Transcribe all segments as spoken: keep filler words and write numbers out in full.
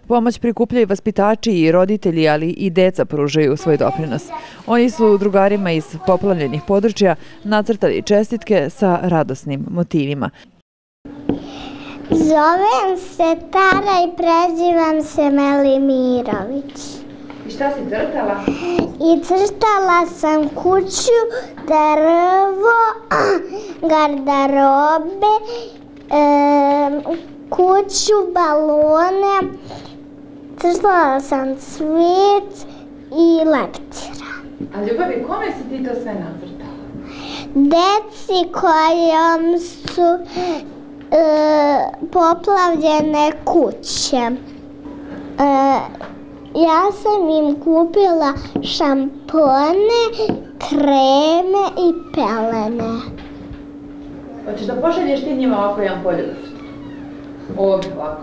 Pomoć prikupljaju vaspitači i roditelji, ali i deca pružaju svoj doprinos. Oni su drugarima iz poplavljenih područja nacrtali čestitke sa radosnim motivima. Zovem se Tara i prezivam se Melimirović. I šta si crtala? I crtala sam kuću, drvo, garderobe, e, kuću, balone, crtala sam cvijet i leptira. A ljubavi, kome si ti to sve nacrtala? Deci kojom su e, poplavljene kuće. E, ja sam im kupila šampone, kreme i pelene. Hoćeš da pošalješ ti njima ovako jedan poljub? Ovdje, ovako.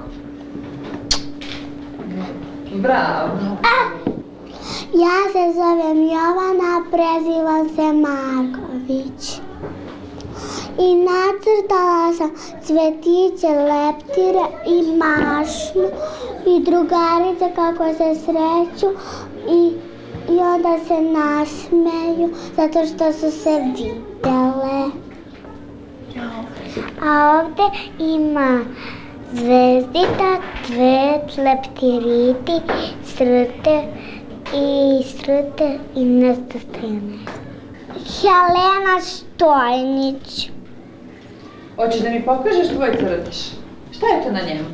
Bravo! Ja se zovem Jovana, prezivam se Marković. I nacrtala sam cvetiće, leptire i mašnu i drugarice kako se sreću i, i onda se nasmeju zato što su se videle. A ovdje ima zvezdita, cvet, leptiriti, strte i strte i nešto strane. Helena Stojnić. Hoćeš da mi pokažeš tvoj crtiš? Šta je to na njemu?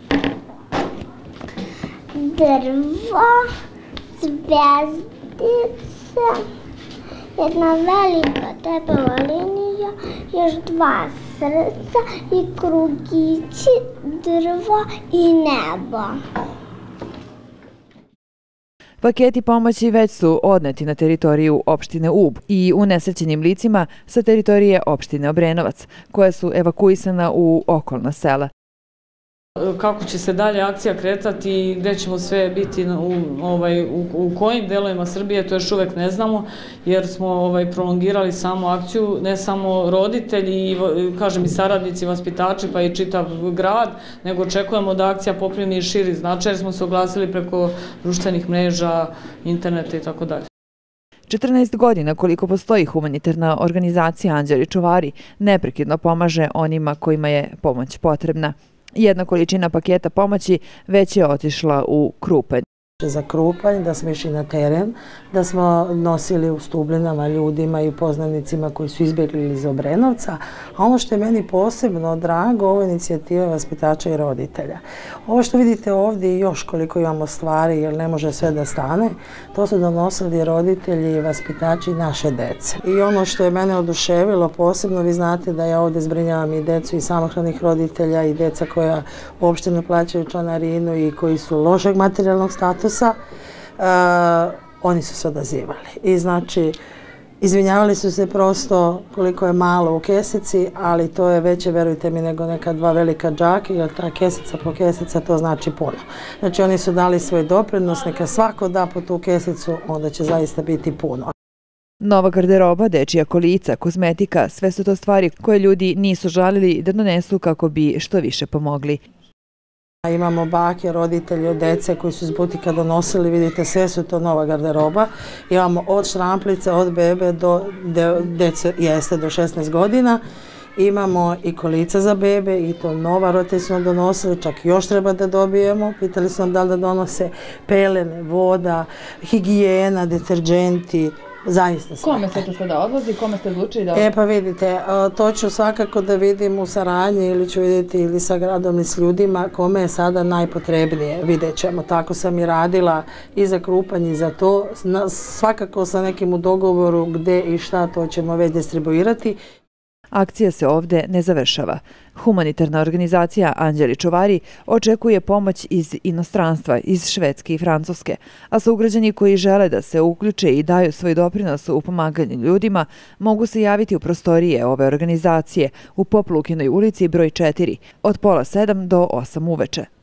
Drvo, zvezdica, jedna velika debela linija, još dva srca i krugići, drvo i nebo. Paketi pomoći već su odneti na teritoriju opštine Ub i unesrećenim licima sa teritorije opštine Obrenovac, koja su evakuisana u okolna sela. Kako će se dalje akcija kretati i gde ćemo sve biti, u, ovaj, u, u kojim delovima Srbije, to još uvek ne znamo, jer smo ovaj, prolongirali samu akciju, ne samo roditelji, kažem i saradnici, vaspitači, pa i čitav grad, nego očekujemo da akcija poprimi i širi značaj, jer smo se oglasili preko društvenih mreža, interneta i tako dalje. četrnaest godina koliko postoji humanitarna organizacija Anđeli čuvari neprekidno pomaže onima kojima je pomoć potrebna. Jedna količina paketa pomoći već je otišla u Krupanj. Za Krupanj, da smo išli na teren, da smo nosili u Stublinama ljudima i poznanicima koji su izbjegli iz Obrenovca. A ono što je meni posebno drago, ovo je inicijativa vaspitača i roditelja. Ovo što vidite ovdje i još koliko imamo stvari, jer ne može sve da stane, to su donosili roditelji i vaspitači naše dece. I ono što je mene oduševilo posebno, vi znate da ja ovdje zbrinjavam i decu i samohranih roditelja i deca koja uopšte ne plaćaju članarinu i koji su lošeg materijalnog statusa. Uh, oni su se odazivali i znači izvinjavali su se prosto koliko je malo u kesici, ali to je veće, verujte mi, nego neka dva velika džaka, jer ta kesica po kesica to znači puno. Znači oni su dali svoj doprinos, neka svako da po tu kesicu, onda će zaista biti puno. Nova garderoba, dečija kolica, kozmetika, sve su to stvari koje ljudi nisu žalili da donesu kako bi što više pomogli. Imamo bake, roditelji od dece koji su iz butika donosili, vidite, sve su to nova garderoba. Imamo od šramplice, od bebe do dece, jeste do šesnaest godina. Imamo i kolica za bebe i to nova roditelji su nam donosili, čak još treba da dobijemo. Pitali su nam da li da donose pelene, voda, higijena, deterđenti. Zaista sve. Kome se to sada odlazi? Kome ste odlučili da... E pa vidite, to ću svakako da vidim u saradnji ili ću vidjeti ili sa gradom i s ljudima kome je sada najpotrebnije. Vidjet ćemo, tako sam i radila i za Krupanj i za to. Svakako sa nekim u dogovoru gde i šta to ćemo već distribuirati. Akcija se ovdje ne završava. Humanitarna organizacija Anđeli čuvari očekuje pomoć iz inostranstva, iz Švedske i Francuske, a sugrađani koji žele da se uključe i daju svoj doprinos u pomaganju ljudima mogu se javiti u prostorije ove organizacije u Pop Lukinoj ulici broj četiri od pola sedam do osam uveče.